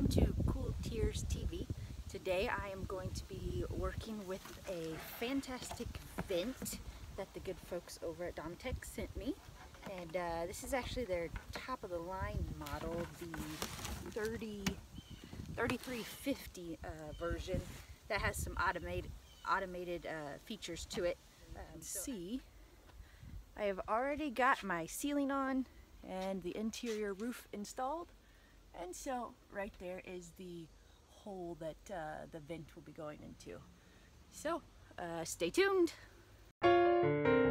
welcome to Cool Tears TV. Today I am going to be working with a fantastic vent that the good folks over at Domitech sent me. And this is actually their top of the line model, the 3350 version that has some automated features to it. See, I have already got my ceiling on and the interior roof installed, and so right there is the hole that the vent will be going into. So stay tuned.